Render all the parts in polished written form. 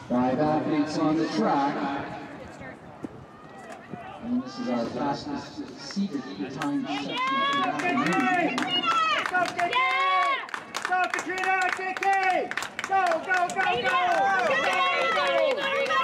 5 athletes on the track. And this is our fastest seated time section for the afternoon. Go, Katrina! JK! Go, go, go, go!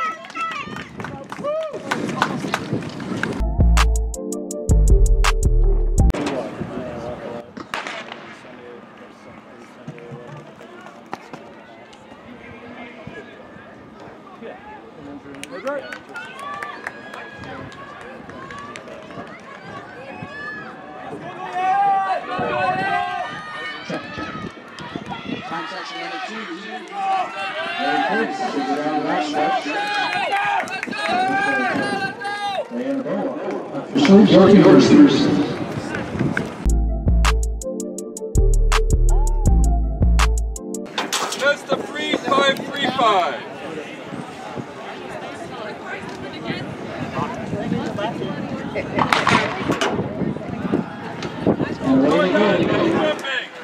Time section number 2. Very close. She's around that stretch. Laying the ball. Official Yorkie Roosters. That's the 3-5-3-5. And away they go.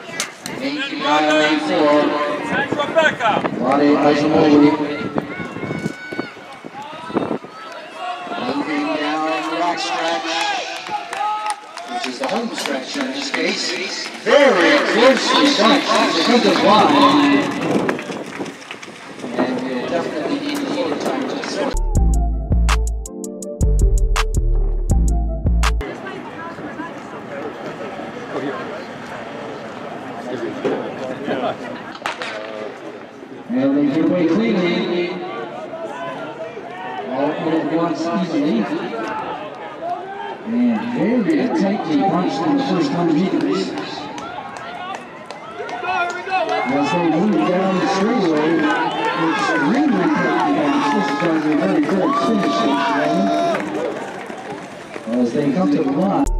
89-84. Bolade Ajomale. Moving down the back stretch, which is the home stretch in this case. Very closely done. She's a good line. And we'll definitely need a little time to sort. And they get away cleanly. All at once easily. And very tightly punched in the first 100 meters. As they move down the straightaway, extremely tightly punched. This is going to be a very good finish, as they come to the line.